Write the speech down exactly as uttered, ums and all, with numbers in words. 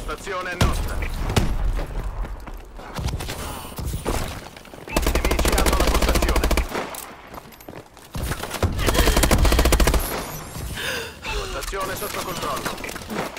postazione è nostra. I nemici hanno la postazione. Postazione sotto controllo.